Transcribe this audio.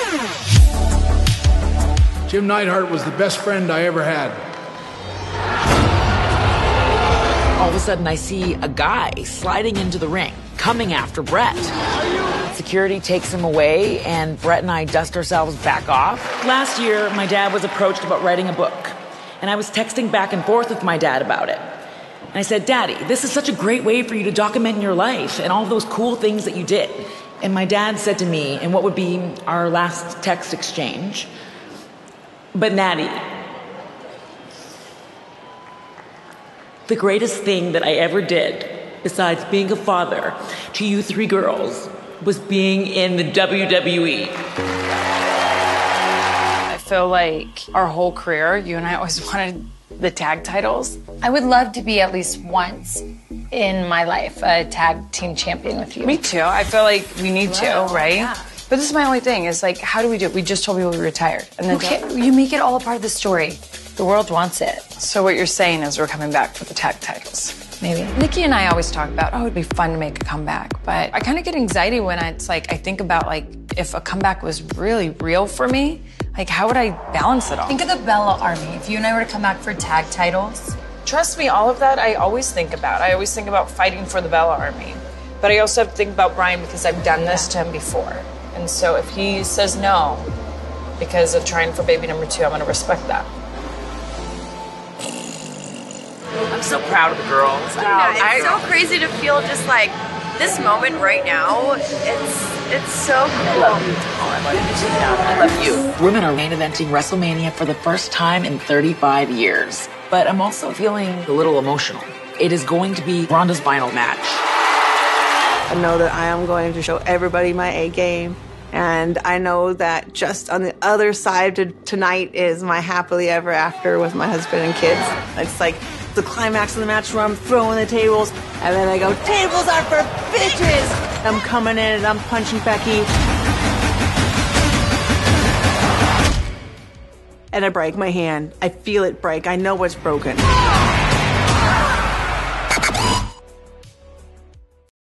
Jim Neidhart was the best friend I ever had. All of a sudden, I see a guy sliding into the ring, coming after Brett. Security takes him away, and Brett and I dust ourselves back off. Last year, my dad was approached about writing a book, and I was texting back and forth with my dad about it. And I said, Daddy, this is such a great way for you to document your life and all those cool things that you did. And my dad said to me, in what would be our last text exchange, but Nattie, the greatest thing that I ever did, besides being a father to you three girls, was being in the WWE. I feel like our whole career, you and I always wanted the tag titles. I would love to be at least once in my life a tag team champion with you. Me too. I feel like we need to, right? Yeah. But this is my only thing, is like, how do we do it? We just told people we retired. And then Okay, you make it all a part of the story. The world wants it. So what you're saying is we're coming back for the tag titles. Maybe. Nikki and I always talk about, oh, it'd be fun to make a comeback. But I kind of get anxiety when it's like, I think about like, if a comeback was really real for me, like how would I balance it all? Think of the Bella Army. If you and I were to come back for tag titles. Trust me, all of that I always think about. I always think about fighting for the Bella Army. But I also have to think about Brian because I've done this to him before. And so if he says no because of trying for baby number 2, I'm going to respect that. I'm so proud of the girls. It's so crazy to feel just like this moment right now. It's so cool. I love you. Women are main eventing WrestleMania for the first time in 35 years. But I'm also feeling a little emotional. It is going to be Ronda's final match. I know that I am going to show everybody my A game. And I know that just on the other side of tonight is my happily ever after with my husband and kids. It's like the climax of the match where I'm throwing the tables, and then I go, tables are for bitches! I'm coming in and I'm punching Becky. And I break my hand. I feel it break. I know what's broken.